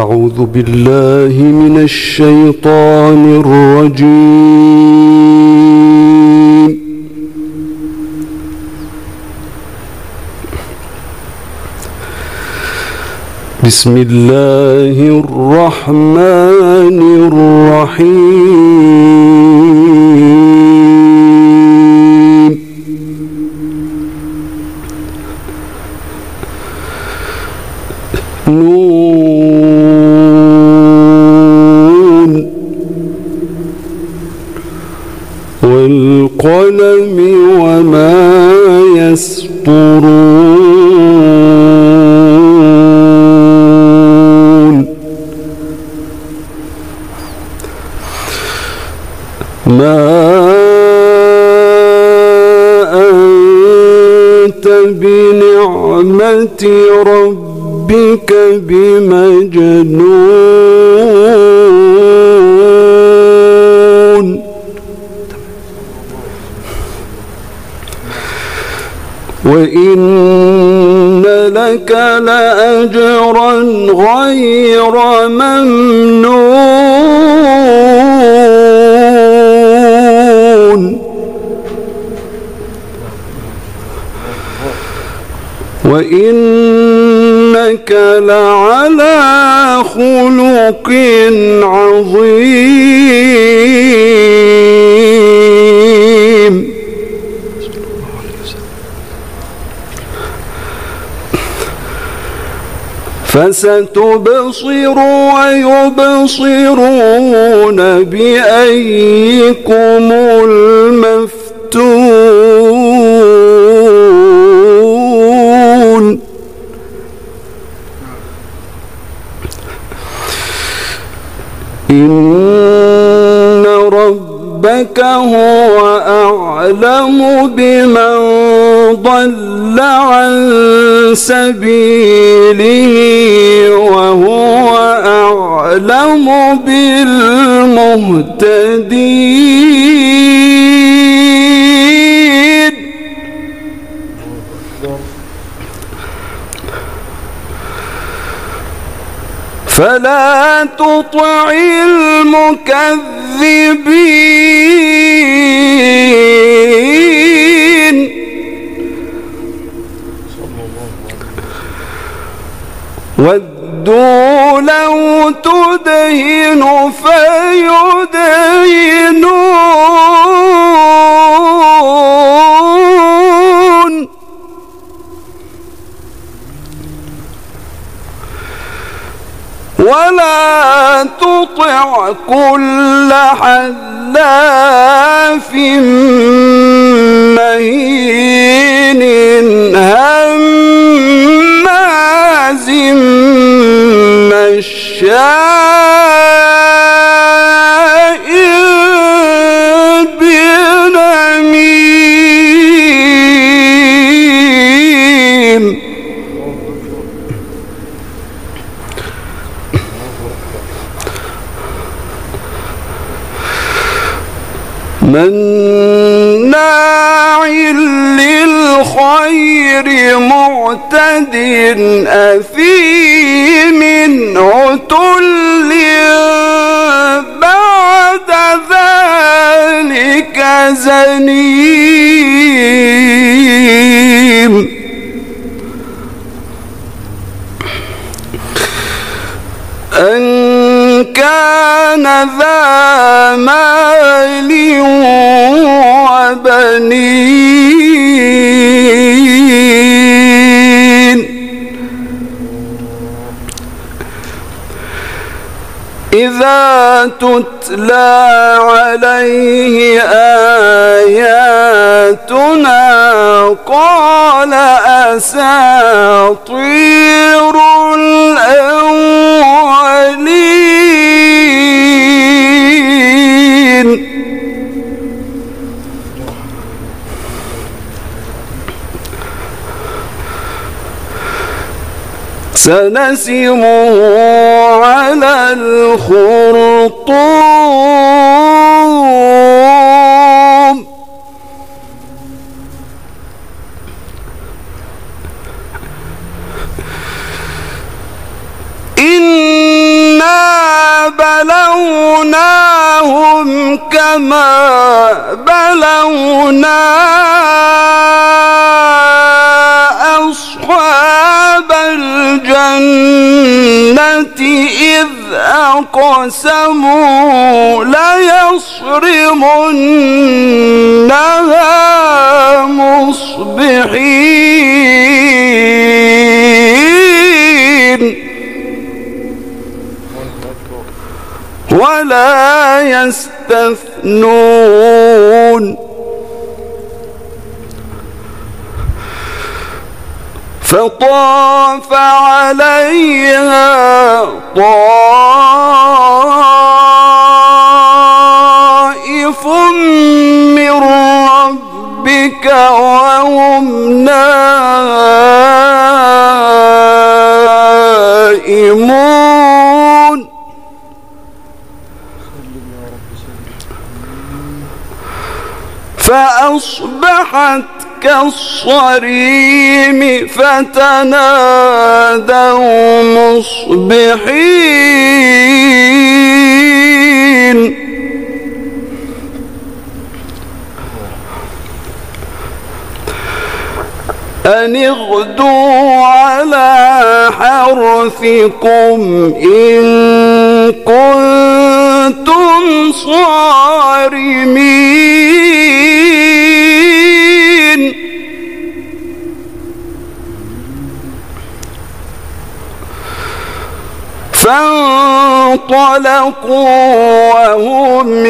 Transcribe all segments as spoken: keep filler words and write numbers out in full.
أعوذ بالله من الشيطان الرجيم. بسم الله الرحمن الرحيم. نون والقلم وما يسطرون. ما أنت بنعمة ربك بمجنون. وإن لك لأجرا غير ممنون. وإنك لعلى خلق عظيم. فستبصر ويبصرون بأيكم المفتون. إن ربك هو أعلم بمن ضل عن سبيله وهو أعلم بالمهتدين. فلا تطع المكذبين. ودوا لو تدهن فيدهنون. ولا تطع كل حلاف مهين هماز مشاء بنميم. مناع للخير معتد أثيم عتل بعد ذلك زنيم. أن كان ذا مال وبنين. إذا تتلى عليه آياتنا قال أساطير الأولين. سنسمه على الخرطوم. إن إنما بلونا أصحاب الجنة إذ أقسموا ليصرمنها مصبحين ولا يستثنون فطاف عليها طائف من ربك وهم نائمون فأصبحت كالصريم فتنادوا مصبحين أن اغدوا على حرثكم إن كنتم صارمين فانطلقوا وهم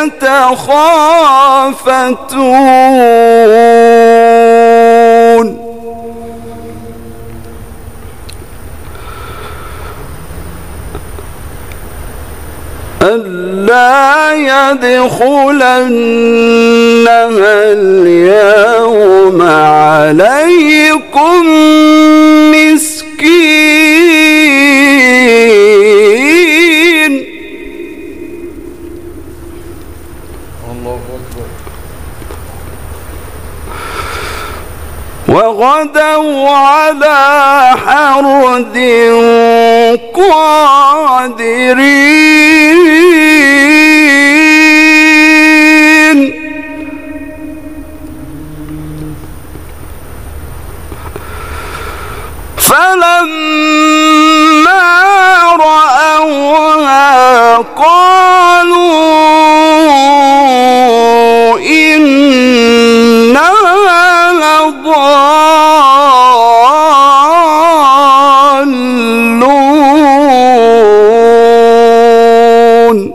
يتخافتون ألا يدخلنها اليوم عليكم مسكين. الله أكبر. وغدوا على حرد قادرين فلما رأوها قالوا إنا لضالون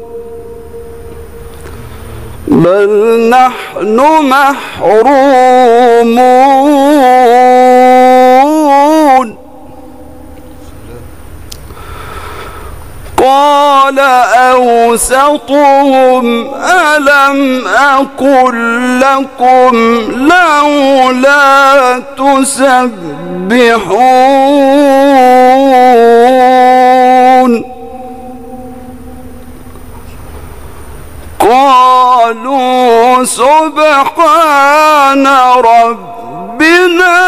بل نحن محرومون. قال أوسطهم ألم أقل لكم لولا تسبحون قالوا سبحان ربنا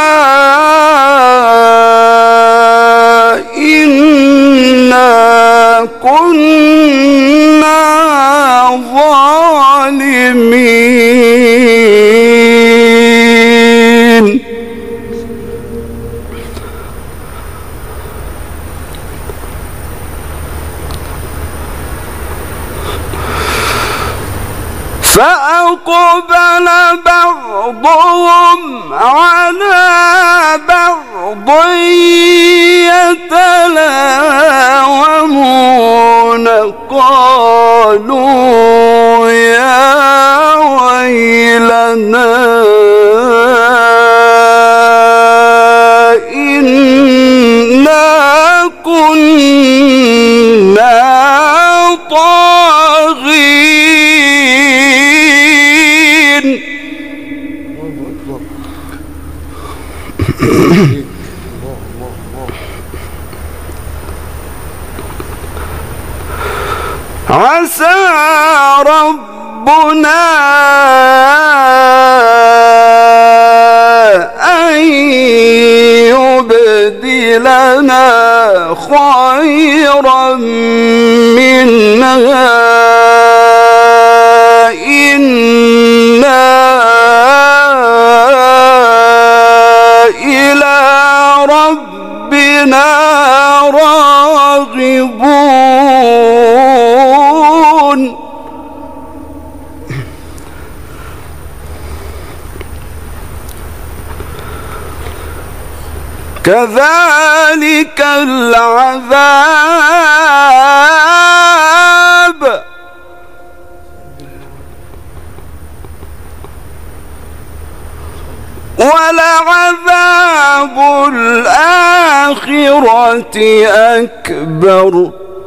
إنا كنا ظالمين. فأقبل بعضهم على بعض يتلاومون قالوا يا ويلنا إنا كنا طاغين. عسى ربنا أن يبدلنا خيرا منها ربنا راغبون كذلك العذاب ولعذاب الآخرة أكبر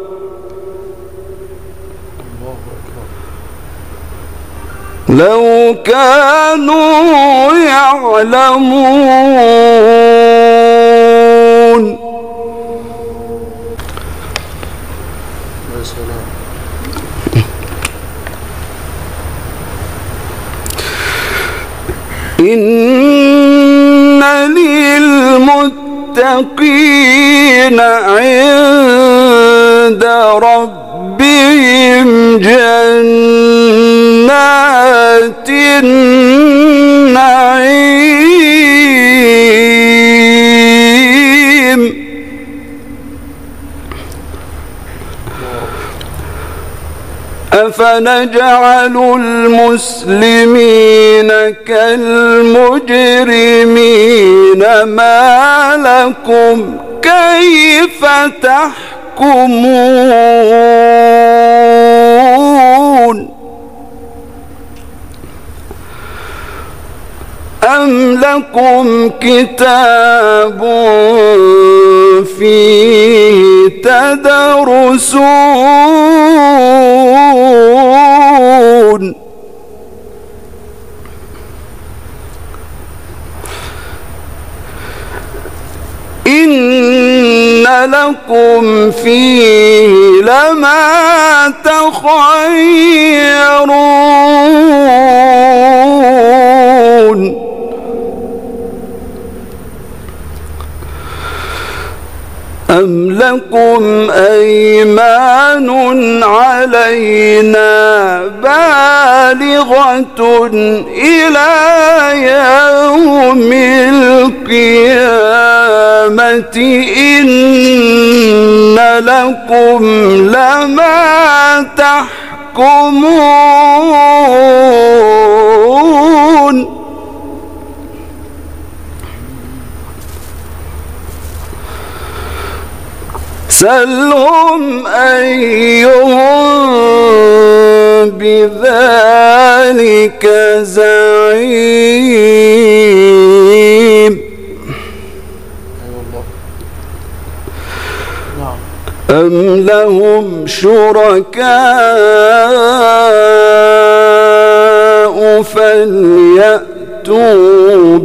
لو كانوا يعلمون. إن للمتقين عند ربهم جنات النعيم أفنجعل المسلمين كالمجرمين ما لكم كيف تحكمون أم لكم كتاب فيه تدرسون إن لكم فيه لما تخيرون أم لكم أيمان علينا بالغة إلى يوم القيامة إن لكم لما تحكمون سلهم أيهم بذلك زعيم أم لهم شركاء فليأتوا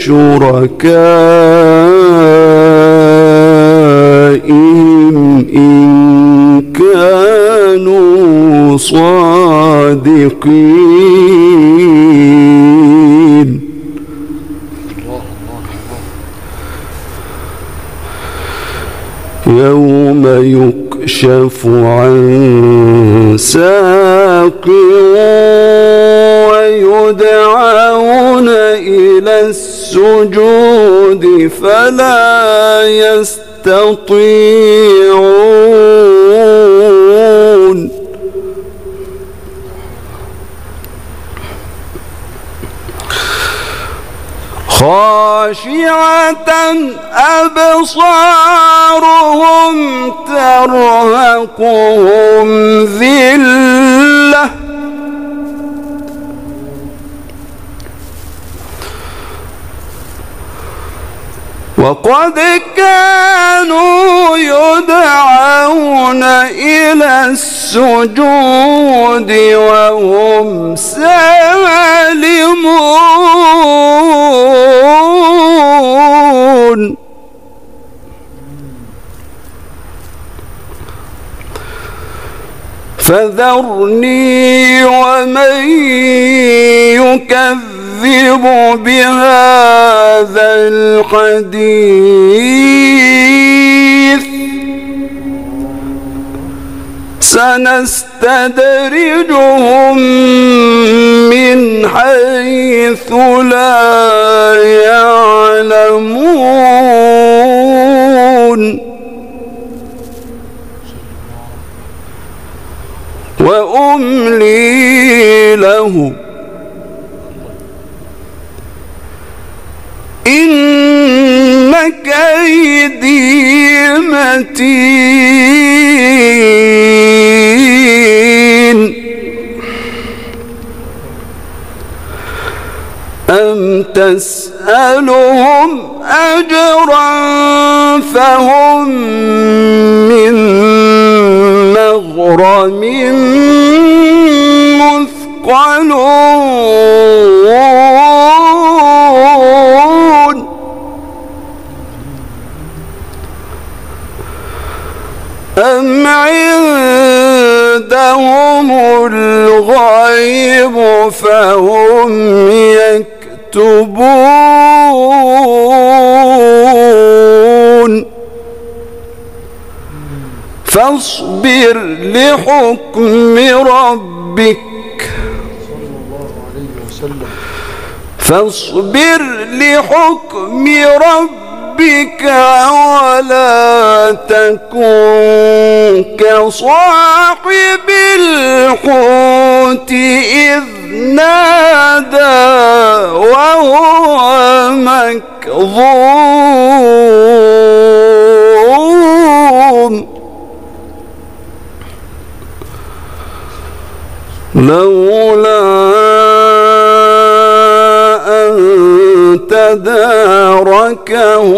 بشركائهم إن كانوا صادقين يوم يكشف عن ساق ويدعون إلى السجود فلا يستطيعون خاشعة أبصارهم ترهقهم ذلة وقد كانوا يدعون إلى السجود وهم سالمون فذرني ومن يكذب بهذا الحديث سنستدرجهم من حيث لا يعلمون وأملي لهم إن كيدي متين أم تسألهم أجرا فهم من مغرم مثقلون أم عندهم الغيب فهم يكتبون فاصبر لحكم ربك فاصبر لحكم ربك ولا تكن كصاحب الحوت إذ نادى وهو مكظوم لولا أن تداركه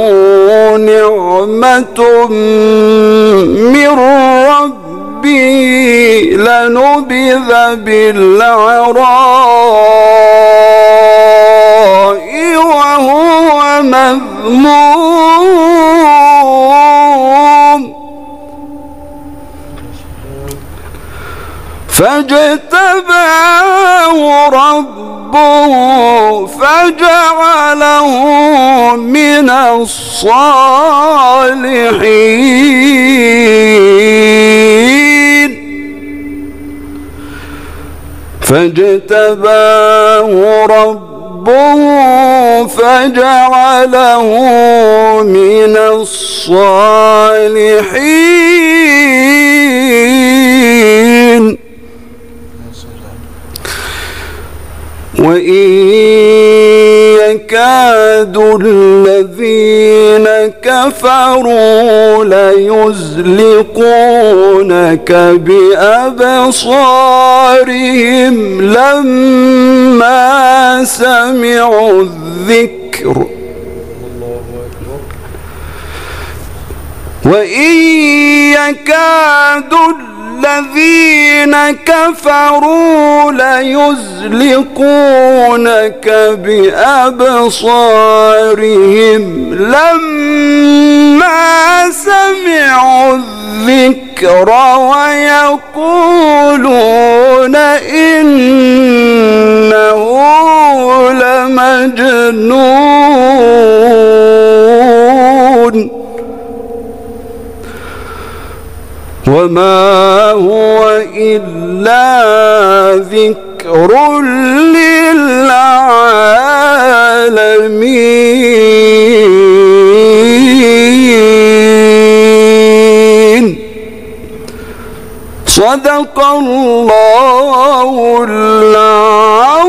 نعمة من ربه لنبذ بالعراء وهو مذموم فاجتباه ربه فجعله من الصالحين فاجتباه ربه فجعله من الصالحين وإن يكاد الذين كفروا ليزلقونك بأبصارهم لما سمعوا الذكر وإن يكاد الذين كفروا ليزلقونك بأبصارهم لما سمعوا الذكر ويقولون إنه لمجنون وما هو إلا ذكر للعالمين صدق الله العظيم.